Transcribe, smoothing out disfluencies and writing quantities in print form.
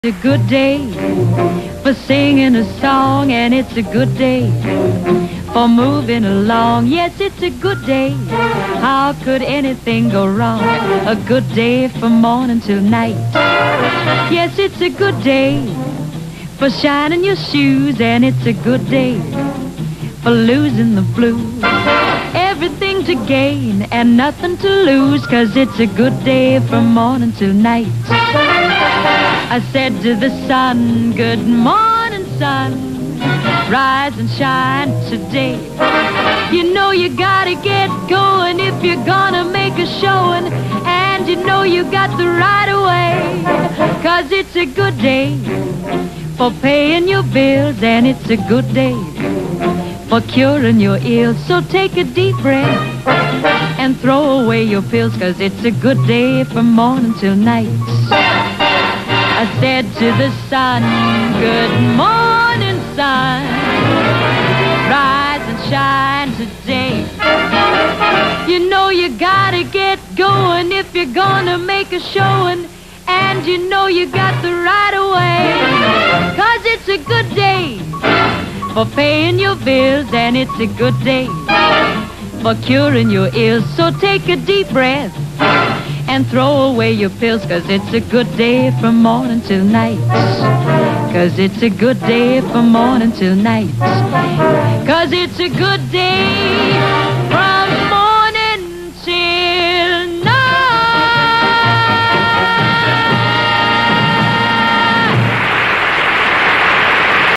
It's a good day for singing a song, and it's a good day for moving along. Yes, it's a good day. How could anything go wrong? A good day from morning till night. Yes, it's a good day for shining your shoes, and it's a good day for losing the blues. Everything to gain and nothing to lose, 'cause it's a good day from morning till night. I said to the sun, good morning, sun. Rise and shine today. You know you gotta get going if you're gonna make a showing. And you know you got the right of way, 'cause it's a good day for paying your bills, and it's a good day for curing your ills. So take a deep breath and throw away your pills, 'cause it's a good day from morning till night. I said to the sun, good morning, sun. Rise and shine today. You know you gotta get going if you're gonna make a showing. And you know you got the right of way, 'cause it's a good day for paying your bills, and it's a good day for curing your ills. So take a deep breath and throw away your pills, 'cause it's a good day from morning till night. 'Cause it's a good day from morning till night. 'Cause it's a good day